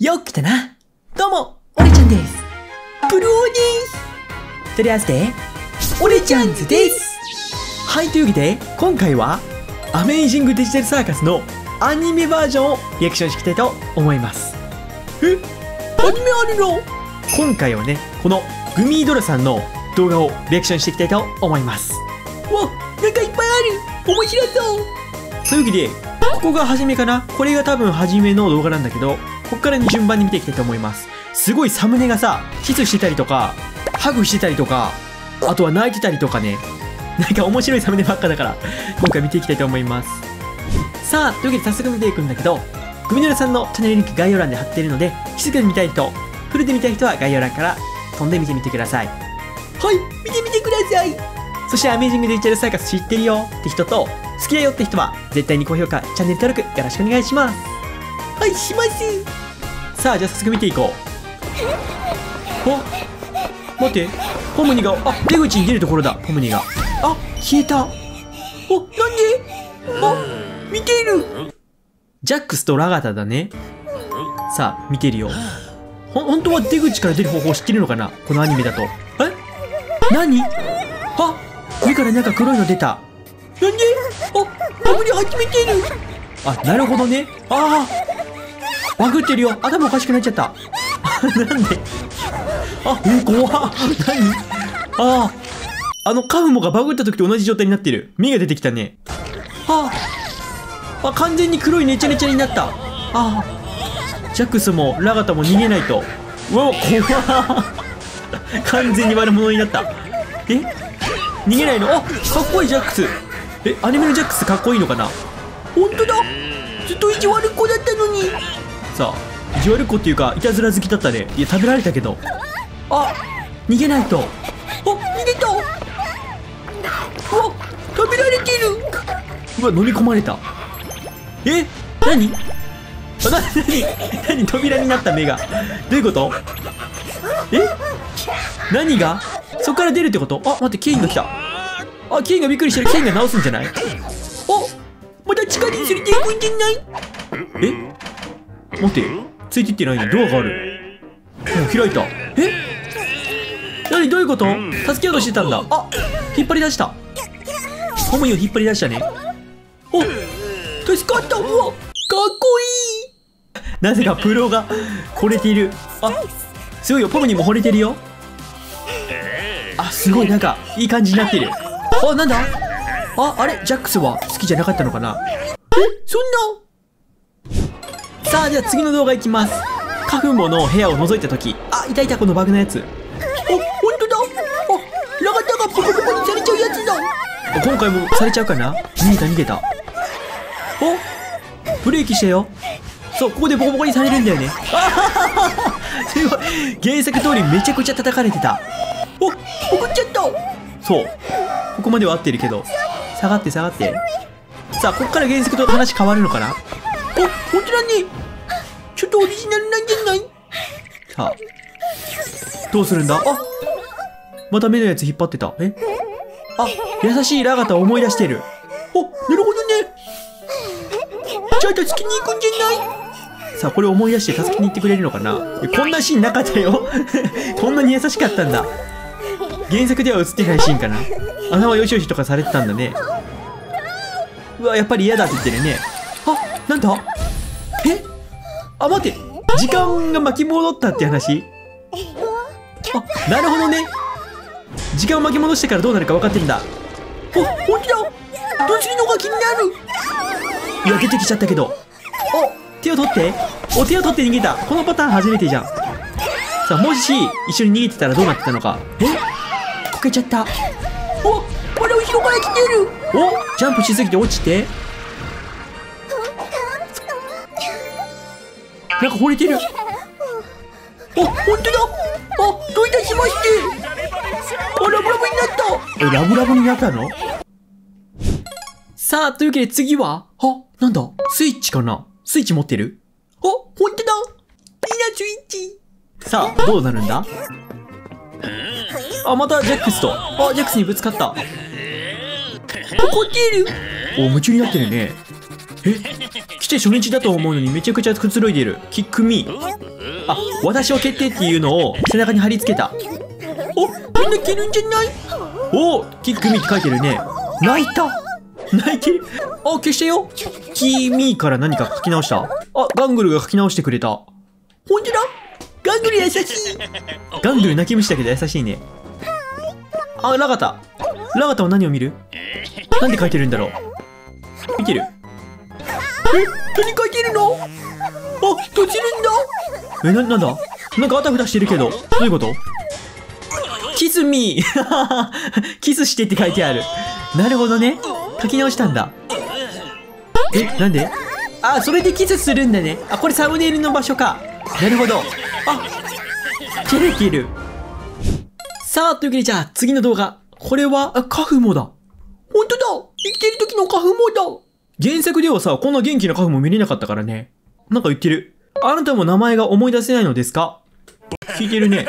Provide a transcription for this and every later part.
よく来たな。どうも、オレちゃんです。ブルーです。とりあえずで、オレちゃんズです。はい、というわけで、今回は、アメイジングデジタルサーカスのアニメバージョンをリアクションしていきたいと思います。アニメあるの？今回はね、このグミードラさんの動画をリアクションしていきたいと思います。わ、なんかいっぱいある。面白そう。というわけで、ここが初めかな。これが多分初めの動画なんだけど、こっからに順番に見ていきたいと思います。すごいサムネがさ、キスしてたりとか、ハグしてたりとか、あとは泣いてたりとかね。なんか面白いサムネばっかだから、今回見ていきたいと思います。さあ、というわけで早速見ていくんだけど、グミドラさんのチャンネルリンク概要欄で貼っているので、静かに見たい人、フルで見たい人は概要欄から飛んで見てみてください。はい、見てみてください。そしてアメージングデジタルサーカス知ってるよって人と、好きだよって人は、絶対に高評価、チャンネル登録よろしくお願いします。はい、します。さあ、じゃあ早速見ていこう。お、待って、ポムニが、あ、出口に出るところだ、ポムニが。あ、消えた。お、なんで？あ、見ている。ジャックスとラガタだね。さあ、見てるよ。本当は出口から出る方法知ってるのかな、このアニメだと。え？何？あ、目からなんか黒いの出た。なんで？あ、ポムニ始めてる。あ、なるほどね。ああ、バグってるよ。頭おかしくなっちゃった。なんで？あ、怖っ。何？カフモがバグった時と同じ状態になってる。目が出てきたね。完全に黒いネチャネチャになった。ジャックスもラガタも逃げないと。うわ、怖っ。完全に悪者になった。逃げないの？かっこいいジャックス。アニメのジャックスかっこいいのかな？ほんとだ。ずっと意地悪っ子だったのに。さあ、意地悪っ子っていうか、いたずら好きだったね。いや、食べられたけど。逃げないと。逃げた。うわ、食べられてる。うわ、飲み込まれた。何？何扉になった目が。どういうこと？何が？そっから出るってこと？待って、ケインが来た。ケインがびっくりしてる。ケインが直すんじゃない？また地下に連れて行くんじゃない？待って、ついていってないね。ドアがある。開いた。何？どういうこと？助けようとしてたんだ。引っ張り出した。ホムニを引っ張り出したね。助かった。うわ、かっこいい。なぜかプロが惚れている。すごいよ。ポムニも惚れてるよ。すごい、なんかいい感じになってる。なんだ？あれジャックスは好きじゃなかったのかな？そんな。さあ、じゃあ次の動画いきます。カフモの部屋を覗いたとき。いた、このバグのやつ。ほんとだ。ラガタがボコボコにされちゃうやつだ。今回もされちゃうかな？逃げた。ブレーキしてよ。そう、ここでボコボコにされるんだよね。すごい。原作通りめちゃくちゃ叩かれてた。怒っちゃった。そう。ここまでは合ってるけど。下がって。さあ、ここから原作と話変わるのかな？ほんとだね。ちょっとオリジナルなんじゃない？さあ、どうするんだ？また目のやつ引っ張ってた。優しいラガタを思い出してる。なるほどね。じゃあ助けに行くんじゃない？さあ、これを思い出して助けに行ってくれるのかな？こんなシーンなかったよ。こんなに優しかったんだ。原作では映ってないシーンかな。頭よしよしとかされてたんだね。うわ、やっぱり嫌だって言ってるね。なんだ？待って。時間が巻き戻ったって話？なるほどね。時間を巻き戻してからどうなるか分かってるんだ。ほんとだ。どうするのが気になる。いや、出てきちゃったけど。手を取って。手を取って逃げた。このパターン初めてじゃん。さあ、もし一緒に逃げてたらどうなってたのか。こけちゃった。まだ後ろから来てる。ジャンプしすぎて落ちて。なんか惚れてる。ほんとだ。どういたしまして。ラブラブになった。ラブラブになったの？さあ、というわけで次は、なんだ？スイッチかな？スイッチ持ってる？ほんとだ。ピーナスイッチ。さあ、どうなるんだ？またジャックスと。ジャックスにぶつかった。怒ってる。夢中になってるね。来して初日だと思うのにめちゃくちゃくつろいでいる。キックミー。あ、私は決定っていうのを背中に貼り付けた。お、みんな蹴るんじゃない？お、キックミーって書いてるね。泣いた。泣いてる。あ、消したよ。キーミーから何か書き直した。あ、ガングルが書き直してくれた。ほんとだ。ガングル優しい。ガングル泣き虫だけど優しいね。あ、ラガタ。ラガタは何を見る？なんで書いてるんだろう。見てる。何書いてるの？あ、閉じるんだ。なんだ？なんかあたふたしてるけど。どういうこと？キスミーキスしてって書いてある。なるほどね。書き直したんだ。なんで？あ、それでキスするんだね。あ、これサムネイルの場所か。なるほど。あ、キレキル。さあ、というわけでじゃあ次の動画。これは、カフモだ。ほんとだ。生きてる時のカフモだ。原作ではさ、こんな元気なカフモ見れなかったからね。なんか言ってる。あなたも名前が思い出せないのですか？聞いてるね。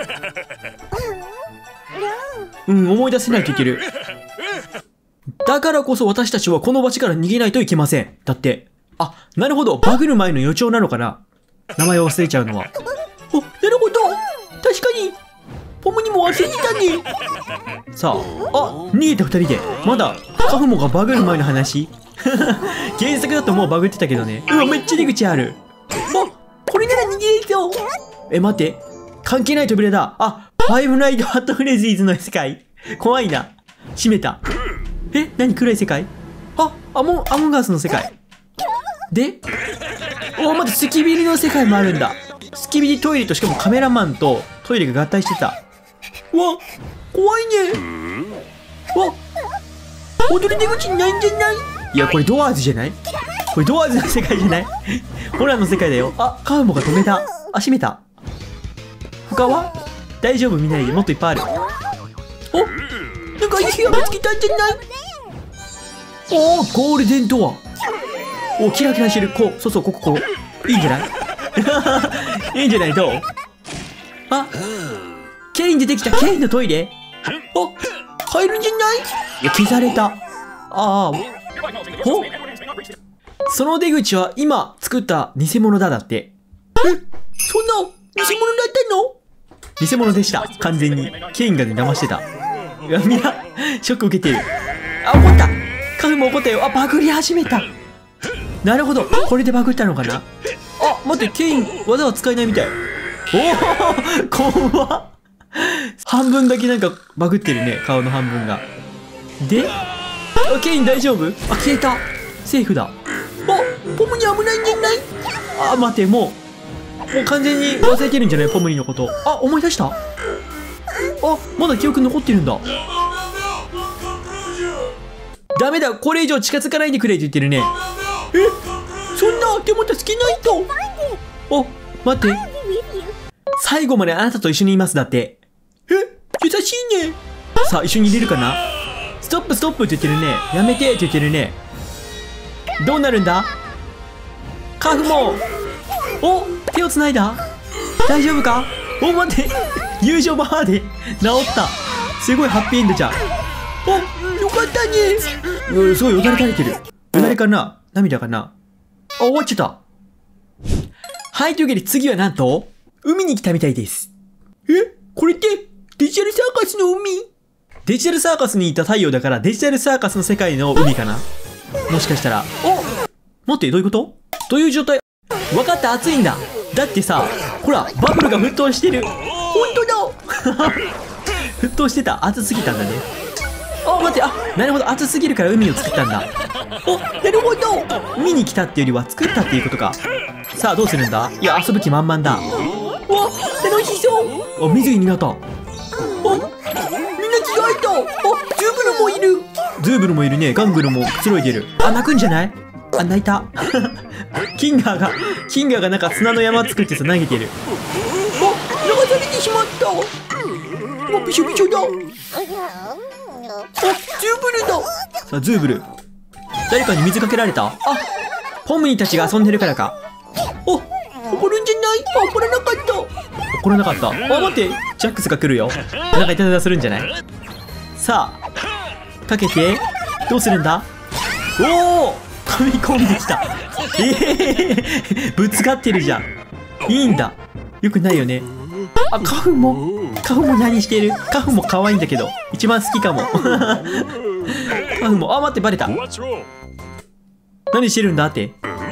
思い出せないと言ってる。だからこそ私たちはこの場所から逃げないといけません。だって。あ、なるほど。バグる前の予兆なのかな。名前を忘れちゃうのは。お、なるほど。確かに。ポムにも忘れてたね。さあ、逃げた二人で。まだ、カフモがバグる前の話。原作だともうバグってたけどね。うわ、めっちゃ出口ある。あ、これなら逃げれるぞ。待って。関係ない扉だ。あ、ファイブナイトハットフレディーズの世界。怖いな。閉めた。何暗い世界？あ、アモンガースの世界。で、待って、スキビリの世界もあるんだ。スキビリトイレとしかもカメラマンとトイレが合体してた。うわ、怖いね。わ、踊り出口ないんじゃない？いや、これドアーズじゃない？これドアーズの世界じゃない？ホラーの世界だよ。あ、カウモが止めた。あ、閉めた。他は大丈夫、見ないで。もっといっぱいある。お、なんかいい部屋見つけたんじゃない？おー、ゴールデンドア。お、キラキラしてる。そう、ここ。いいんじゃない？いいんじゃない？どう？あ、ケイン出てきた。ケインのトイレ？あ、入るんじゃない？いや、消された。その出口は今作った偽物だって。そんな、偽物だったの？偽物でした。完全に。ケインがね、騙してた。いや、みんな、ショック受けてる。あ、怒った。カフも怒ったよ。あ、バグり始めた。なるほど。これでバグったのかな。あ、待って、ケイン、技は使えないみたい。おお、怖っ。半分だけなんかバグってるね。顔の半分が。で、ケイン大丈夫？あ、消えた。セーフだ。ポムに危ないんじゃない？あ、待て、もう完全に忘れてるんじゃない？ポムリのこと。あ、思い出した？あ、まだ記憶残ってるんだ。ダメだ、これ以上近づかないでくれって言ってるね。そんな、でも助けないと。お、待って。最後まであなたと一緒にいますだって。優しいね。さあ、一緒にいれるかな？ストップストップって言ってるね。やめてって言ってるね。どうなるんだ？カフモ。お、手をつないだ？大丈夫か？お、待って。友情バーで治った。すごいハッピーエンドじゃん。よかったね。すごいよだれ垂れてる。よだれかな？涙かな？あ、終わっちゃった。はい、というわけで次はなんと、海に来たみたいです。これってデジタルサーカスの海？デジタルサーカスにいた太陽だからデジタルサーカスの世界の海かな？もしかしたら。待って、どういうこと？どういう状態？わかった、熱いんだ。だってさ、ほら、バブルが沸騰してる。ほんとだ沸騰してた。熱すぎたんだね。待って、なるほど、熱すぎるから海を作ったんだ。なるほど。海に来たっていうよりは作ったっていうことか。さあ、どうするんだ？いや、遊ぶ気満々だ。楽しそう。水着になった。みんな着替えた。ズーブルもいる。ズーブルもいるね。ガングルもくつろいでる。泣くんじゃない？泣いた。キンガーがなんか砂の山作ってさ、投げてる。流されてしまった。びしょびしょだ。ズーブルだ。さあ、ズーブル。誰かに水かけられた？ポムニたちが遊んでるからか。怒るんじゃない？怒らなかった。怒らなかった。待って、ジャックスが来るよ。なんかいたずらするんじゃない？さあ、かけて、どうするんだ？飛び込んできた。 ぶつかってるじゃん。いいんだ。よくないよね。あ、カフも何してる？カフも可愛いんだけど。一番好きかも。カフも、あ、待って、バレた。何してるんだって。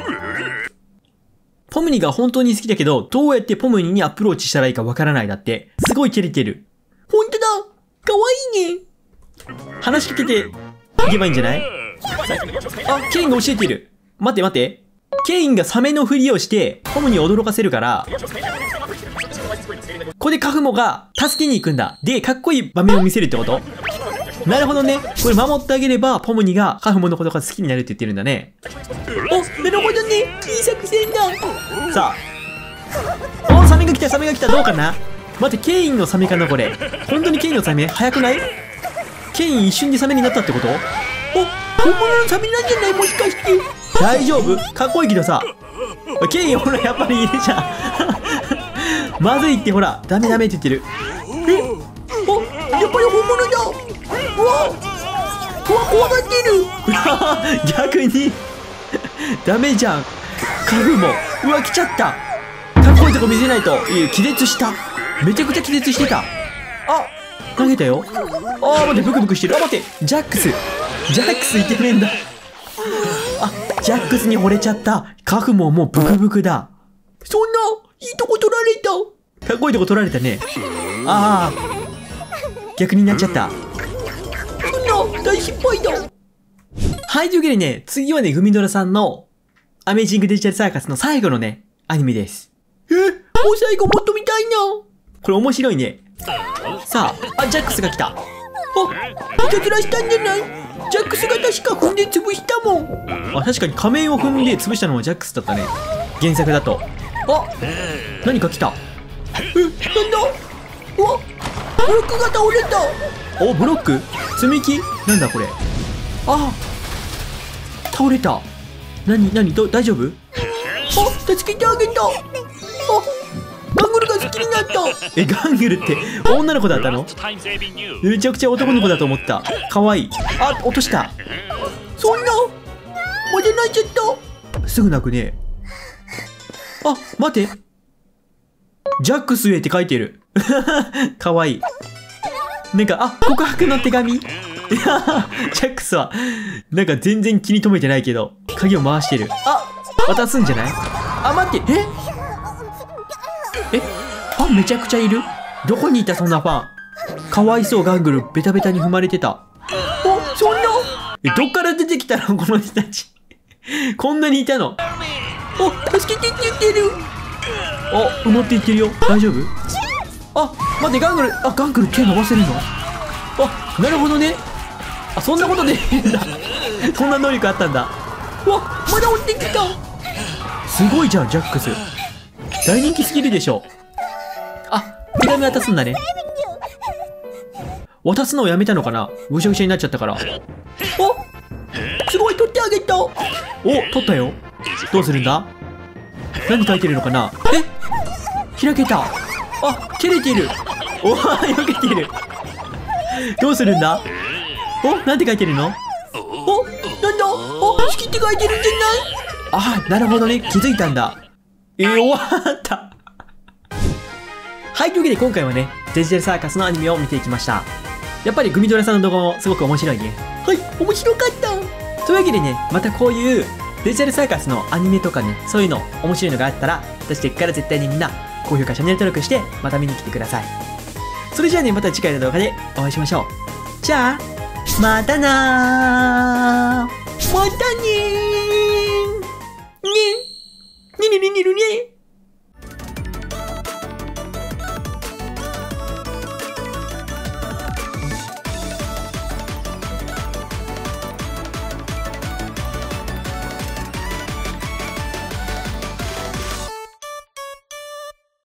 ポムニが本当に好きだけど、どうやってポムニにアプローチしたらいいかわからないだって。すごいキレてる。ほんとだ！可愛いね。話しかけていけばいいんじゃない？あ、ケインが教えてる。待って待って。ケインがサメのふりをして、ポムニを驚かせるから、ここでカフモが助けに行くんだ。で、かっこいい場面を見せるってこと？なるほどね。これ守ってあげれば、ポムニがカフモのことが好きになるって言ってるんだね。お、なるほどね。いい作戦だ。さあ。お、サメが来た、サメが来た。どうかな？待って、ケインのサメかなこれ。本当にケインのサメ？早くない？ケイン一瞬でサメになったってこと？お、本物のサメなんじゃない？もしかして。大丈夫？かっこいいけどさ。ケインほら、やっぱりいるじゃん。まずいってほら、ダメダメって言ってる。え？お、やっぱり本物だ。うわ、怖がってる。逆にダメじゃん。カフもうわ来ちゃった。かっこいいとこ見せないと。気絶した。めちゃくちゃ気絶してた。あ、投げたよ。あー、待って、ブクブクしてる。あ、待って、ジャックスイケメンだ。あ、ジャックスに惚れちゃった。カフももうブクブクだ。そんないいとこ取られた。かっこいいとこ取られたね。ああ、逆になっちゃった。そんな大失敗だ。はい、というわけでね、次はね、グミドラさんのアメージングデジタルサーカスの最後のね、アニメです。もう最後もっと見たいな。これ面白いね。さあ、ジャックスが来た。あ、いたずらしたんじゃない？ジャックスが確か踏んで潰したもん。あ、確かに仮面を踏んで潰したのはジャックスだったね。原作だと。あ、何か来た。なんだ？うわ、ブロックが倒れた。お、ブロック？積み木？なんだこれ。あ、倒れた。大丈夫？あ、助けてあげた。あ、ガングルが好きになった。ガングルって女の子だったの？めちゃくちゃ男の子だと思った。かわいい。あ、落とした。そんなまで泣いちゃった。すぐ泣くね。あ、待って。ジャックスへって書いてる。かわいい。なんか、あ、告白の手紙。ジャックスはなんか全然気に留めてないけど鍵を回してる。あ、渡すんじゃない？あ、待って。ファンめちゃくちゃいる。どこにいたそんなファン。かわいそう。ガングルベタベタに踏まれてた。お、そんなどっから出てきたのこの人たち。こんなにいたの。お、助けてって言ってる。お、埋まっていってるよ。大丈夫？あ、待って、ガングル手伸ばせるの？あ、なるほどね。あ、そんなことできるんだ。そんな能力あったんだ。うわ、まだ落ちてきた。すごいじゃん、ジャックス。大人気すぎるでしょ。あ、手紙渡すんだね。渡すのをやめたのかな？ぐしゃぐしゃになっちゃったから。お、すごい、取ってあげた。お、取ったよ。どうするんだ？何書いてるのかな？開けた。あ、切れてる。おー、避けてる。どうするんだ？お、なんて書いてるの？お、なんだ？お、好きって書いてるんじゃない？あ、なるほどね。気づいたんだ。終わった。はい、というわけで今回はね、デジタルサーカスのアニメを見ていきました。やっぱりグミドラさんの動画もすごく面白いね。はい、面白かった。というわけでね、またこういうデジタルサーカスのアニメとかね、そういうの面白いのがあったら、私でっから絶対にみんな高評価、チャンネル登録して、また見に来てください。それじゃあね、また次回の動画でお会いしましょう。じゃあ、またなー。またねー。ね。ねねねねねね。